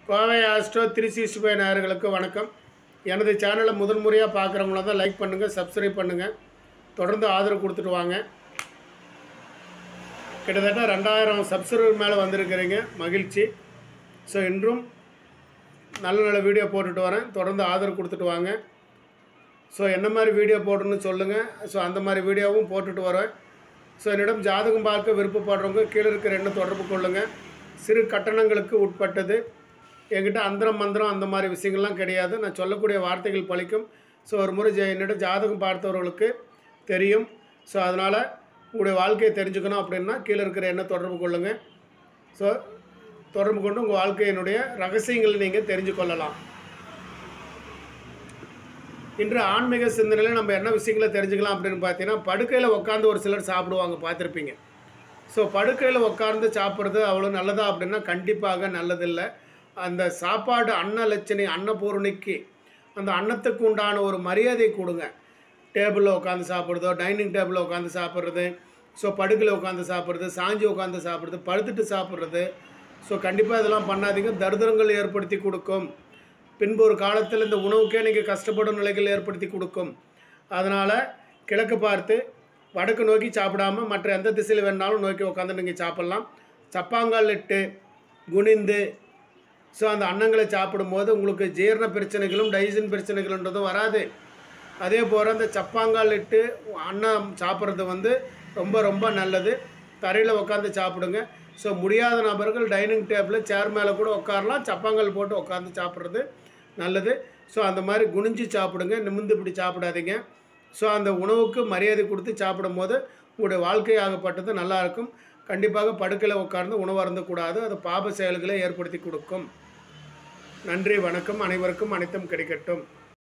Kovai astro 365 நேயர்களுக்கு வணக்கம். எனது சேனலை முதன்முறையாக பார்க்குறவங்கள தான் லைக் பண்ணுங்கள், சப்ஸ்கிரைப் பண்ணுங்கள், தொடர்ந்து ஆதரவு கொடுத்துட்டு வாங்க. கிட்டத்தட்ட 2000 சப்ஸ்கிரைபர் மேலே வந்திருக்கிறீங்க, மகிழ்ச்சி. ஸோ இன்றும் நல்ல நல்ல வீடியோ போட்டுட்டு வரேன், தொடர்ந்து ஆதரவு கொடுத்துட்டு வாங்க. ஸோ என்ன மாதிரி வீடியோ போடணும்னு சொல்லுங்கள். ஸோ அந்த மாதிரி வீடியோவும் போட்டுட்டு வரேன். ஸோ என்னிடம் ஜாதகம் பார்க்க விருப்பப்படுறவங்க கீழே இருக்கிற எண்ணை தொடர்பு கொள்ளுங்கள். சிறு கட்டணங்களுக்கு உட்பட்டது. என்கிட்ட அந்தரம் மந்திரம் அந்த மாதிரி விஷயங்கள்லாம் கிடையாது. நான் சொல்லக்கூடிய வார்த்தைகள் பலிக்கும். ஸோ ஒரு முறை என்னிடம் ஜாதகம் பார்த்தவர்களுக்கு தெரியும். ஸோ அதனால் உங்களுடைய வாழ்க்கையை தெரிஞ்சுக்கணும் அப்படின்னா கீழே இருக்கிற எண்ணை தொடர்பு கொள்ளுங்கள். ஸோ தொடர்பு கொண்டு உங்கள் வாழ்க்கையினுடைய ரகசியங்களை நீங்கள் தெரிஞ்சு கொள்ளலாம். இன்று ஆன்மீக சிந்தனையில் நம்ம என்ன விஷயங்களை தெரிஞ்சுக்கலாம் அப்படின்னு பார்த்தீங்கன்னா, படுக்கையில் உட்காந்து ஒரு சிலர் சாப்பிடுவாங்க, பார்த்துருப்பீங்க. ஸோ படுக்கையில் உட்காந்து சாப்பிட்றது அவ்வளோ நல்லதா அப்படின்னா கண்டிப்பாக நல்லதில்லை. அந்த சாப்பாடு அன்னலட்சணை அன்னபூரணிக்கு அந்த அன்னத்துக்கு உண்டான ஒரு மரியாதை கொடுங்க. டேபிளில் உட்காந்து சாப்பிட்றதோ, டைனிங் டேபிளில் உட்காந்து சாப்பிட்றது, ஸோ படுக்கையில் உட்காந்து சாப்பிட்றது, சாஞ்சி உட்காந்து சாப்பிட்றது, படுத்துட்டு சாப்பிட்றது, ஸோ கண்டிப்பாக இதெல்லாம் பண்ணாதீங்க. தரித்திரங்கள் ஏற்படுத்தி கொடுக்கும். பின்பு ஒரு காலத்தில் இந்த உணவுக்கே நீங்கள் கஷ்டப்படும் நிலைகள் ஏற்படுத்தி கொடுக்கும். அதனால் கிழக்கு பார்த்து வடக்கு நோக்கி சாப்பிடாமல் மற்ற எந்த திசையில் வேணாலும் நோக்கி உட்காந்து நீங்கள் சாப்பிட்லாம். சப்பாங்கால் இட்டு குனிந்து ஸோ அந்த அன்னங்களை சாப்பிடும்போது உங்களுக்கு ஜீரண பிரச்சனைகளும் டைஜன் பிரச்சனைகள்ன்றதும் வராது. அதே போல் அந்த சப்பாங்கால் இட்டு அன்னம் சாப்பிட்றது ரொம்ப ரொம்ப நல்லது. தரையில் உட்காந்து சாப்பிடுங்க. ஸோ முடியாத நபர்கள் டைனிங் டேபிளில் சேர் மேலே கூட உட்காரலாம். சப்பாங்கால் போட்டு உட்காந்து சாப்பிட்றது நல்லது. ஸோ அந்த மாதிரி குனிஞ்சு சாப்பிடுங்க, நிமிர்ந்து இப்படி சாப்பிடாதீங்க. ஸோ அந்த உணவுக்கு மரியாதை கொடுத்து சாப்பிடும் போது உங்களுடைய வாழ்க்கையாகப்பட்டது நல்லாயிருக்கும். கண்டிப்பாக படுக்கையில் உட்கார்ந்து உணவு அருந்தக்கூடாது. அது பாப செயல்களை ஏற்படுத்தி கொடுக்கும். நன்றி, வணக்கம். அனைவருக்கும் அனைத்தும் கிடைக்கட்டும்.